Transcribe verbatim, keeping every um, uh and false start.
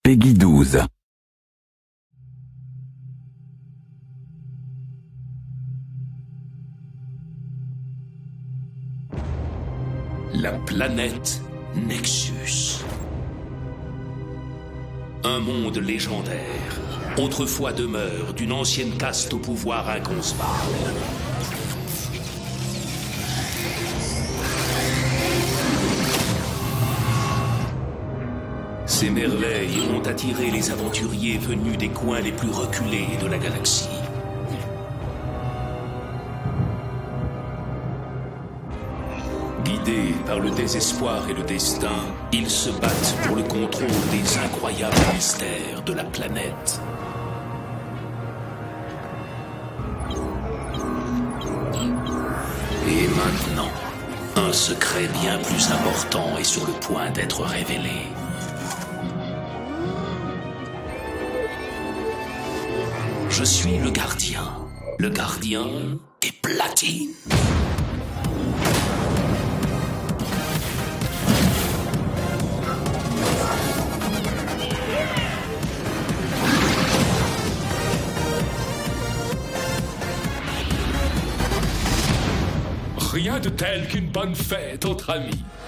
Peggy douze. La planète Nexus. Un monde légendaire, autrefois demeure d'une ancienne caste au pouvoir inconcevable. Ces merveilles ont attiré les aventuriers venus des coins les plus reculés de la galaxie. Guidés par le désespoir et le destin, ils se battent pour le contrôle des incroyables mystères de la planète. Et maintenant, un secret bien plus important est sur le point d'être révélé. Je suis le gardien, le gardien des platines. Rien de tel qu'une bonne fête entre amis.